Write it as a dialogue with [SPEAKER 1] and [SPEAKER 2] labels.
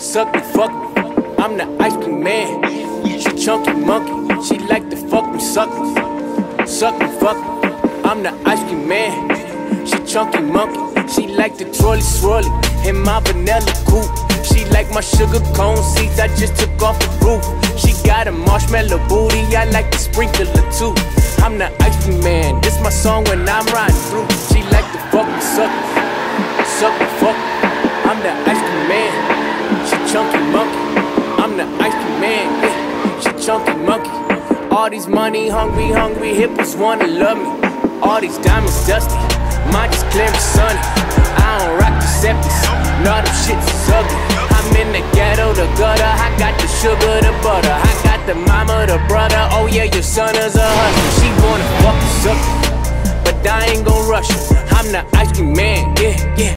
[SPEAKER 1] suck me, fuck me. I'm the ice cream man. She chunky monkey. She like to fuck me, suck me, fuck me. I'm the ice cream man. She chunky monkey. She like the twirly swirly in my vanilla coupe. She like my sugar cone seeds I just took off the roof. She got a marshmallow booty, I like the sprinkler too. I'm the ice cream man, this my song when I'm riding through. She like to fuck me, suck me, fuck me. I'm the ice cream man. She chunky monkey. I'm the ice cream man, yeah. She chunky monkey. All these money hungry hippos wanna love me. All these diamonds dusty, mine just clear and sunny. I don't rock the septics, no them shits is ugly. I'm in the ghetto, the gutter, I got the sugar, the butter. I got the mama, the brother, oh yeah, your son is a husband. She wanna fuck us up, but I ain't gon' rush her. I'm the ice cream man, yeah, yeah.